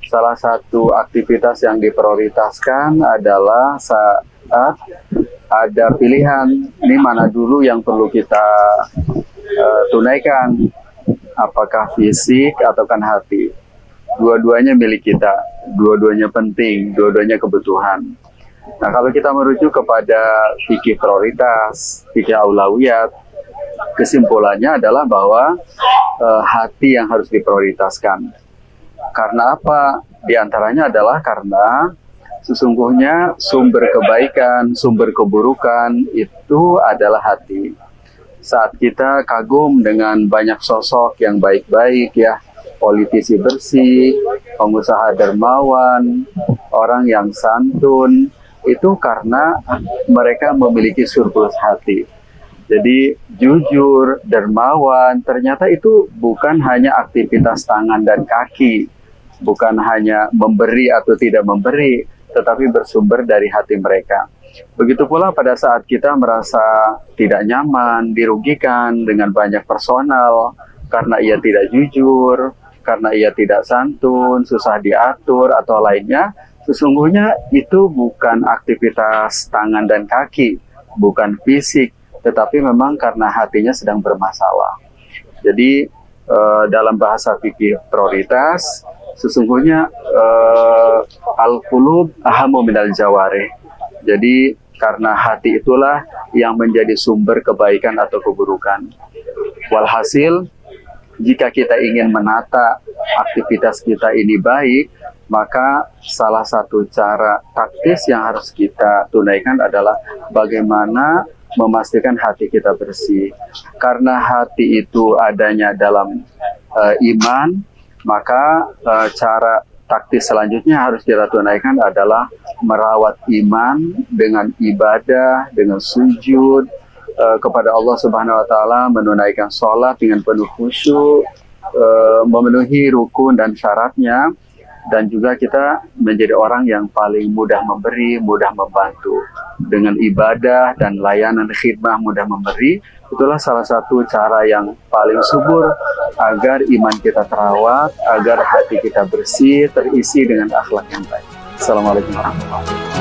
salah satu aktivitas yang diprioritaskan adalah saat ada pilihan, ini mana dulu yang perlu kita tunaikan, apakah fisik ataukah hati. Dua-duanya milik kita, dua-duanya penting, dua-duanya kebutuhan. Nah, kalau kita merujuk kepada fikih prioritas, fikih aulawiyat, kesimpulannya adalah bahwa hati yang harus diprioritaskan. Karena apa? Di antaranya adalah karena sesungguhnya sumber kebaikan, sumber keburukan itu adalah hati. Saat kita kagum dengan banyak sosok yang baik-baik ya, politisi bersih, pengusaha dermawan, orang yang santun, itu karena mereka memiliki surplus hati. Jadi jujur, dermawan, ternyata itu bukan hanya aktivitas tangan dan kaki, bukan hanya memberi atau tidak memberi, tetapi bersumber dari hati mereka. Begitu pula pada saat kita merasa tidak nyaman, dirugikan dengan banyak personal, karena ia tidak jujur, karena ia tidak santun, susah diatur, atau lainnya, sesungguhnya itu bukan aktivitas tangan dan kaki, bukan fisik, tetapi memang karena hatinya sedang bermasalah. Jadi dalam bahasa fikih prioritas, sesungguhnya al-qulub ahamu minal jawarih. Jadi karena hati itulah yang menjadi sumber kebaikan atau keburukan. Walhasil, jika kita ingin menata aktivitas kita ini baik, maka salah satu cara taktis yang harus kita tunaikan adalah bagaimana memastikan hati kita bersih. Karena hati itu adanya dalam iman, maka cara taktis selanjutnya harus kita tunaikan adalah merawat iman dengan ibadah, dengan sujud kepada Allah Subhanahu wa Ta'ala, menunaikan sholat dengan penuh khusyuk, memenuhi rukun dan syaratnya, dan juga kita menjadi orang yang paling mudah memberi, mudah membantu. Dengan ibadah dan layanan khidmah mudah memberi, itulah salah satu cara yang paling subur agar iman kita terawat, agar hati kita bersih, terisi dengan akhlak yang baik. Assalamualaikum warahmatullahi wabarakatuh.